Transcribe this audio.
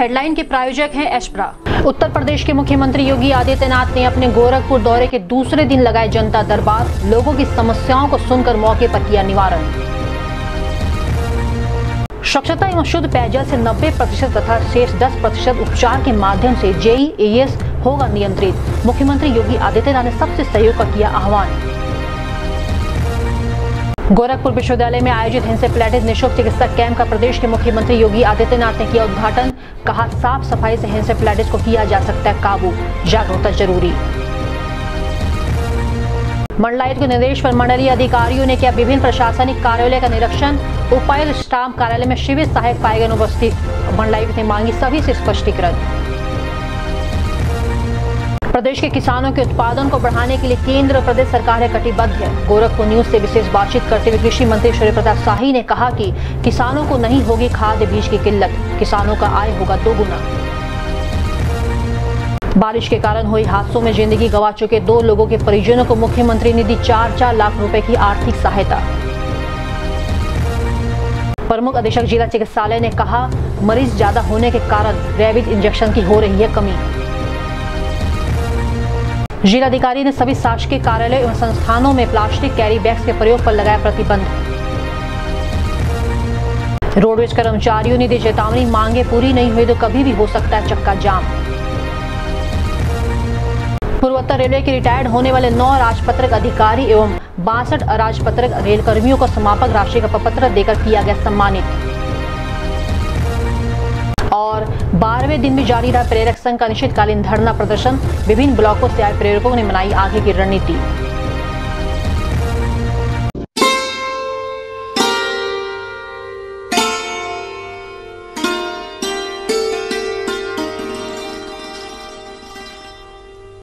Headline के प्रायोजक हैं एस्प्रा। उत्तर प्रदेश के मुख्यमंत्री योगी आदित्यनाथ ने अपने गोरखपुर दौरे के दूसरे दिन लगाए जनता दरबार, लोगों की समस्याओं को सुनकर मौके पर किया निवारण। स्वच्छता एवं शुद्ध पेयजल से 90% तथा शेष 10% उपचार के माध्यम से JEE-AS होगा नियंत्रित। मुख्यमंत्री योगी आदित्यनाथ ने सबसे सहयोग का किया आह्वान। गोरखपुर विश्वविद्यालय में आयोजित हेंसेफ्लाइटिस निःशुल्क चिकित्सा कैंप का प्रदेश के मुख्यमंत्री योगी आदित्यनाथ ने किया उद्घाटन। कहा, साफ सफाई से हेंसेफ्लाइटिस को किया जा सकता है काबू, जागरूकता जरूरी। मंडलायुक्त के निर्देश पर मंडलीय अधिकारियों ने किया विभिन्न प्रशासनिक कार्यालय का निरीक्षण। उपायुक्त स्टाम्प कार्यालय में शिविर सहायक पाए गए अनुपस्थित। मंडलायुक्त ने मांगी सभी से स्पष्टीकरण। प्रदेश के किसानों के उत्पादन को बढ़ाने के लिए केंद्र और प्रदेश सरकार कटिबद्ध है। गोरखपुर न्यूज से विशेष बातचीत करते हुए कृषि मंत्री सूर्य प्रताप शाही ने कहा कि किसानों को नहीं होगी खाद्य बीज की किल्लत, किसानों का आय होगा दोगुना। बारिश के कारण हुई हादसों में जिंदगी गंवा चुके 2 लोगों के परिजनों को मुख्यमंत्री ने दी 4-4 लाख रुपए की आर्थिक सहायता। प्रमुख अधीक्षक जिला चिकित्सालय ने कहा, मरीज ज्यादा होने के कारण रेबीज इंजेक्शन की हो रही है कमी। जिलाधिकारी ने सभी शासकीय कार्यालय एवं संस्थानों में प्लास्टिक कैरी बैग्स के प्रयोग पर लगाया प्रतिबंध। रोडवेज कर्मचारियों ने दी चेतावनी, मांगे पूरी नहीं हुई तो कभी भी हो सकता है चक्का जाम। पूर्वोत्तर रेलवे के रिटायर्ड होने वाले 9 राजपत्रित अधिकारी एवं 62 अराजपत्रित रेल कर्मियों को समापक राशि का प्रपत्र देकर किया गया सम्मानित। और 12वें दिन भी जारी रहा प्रेरक संघ का अनिश्चितकालीन धरना प्रदर्शन। विभिन्न ब्लॉकों से आए प्रेरकों ने बनाई आगे की रणनीति।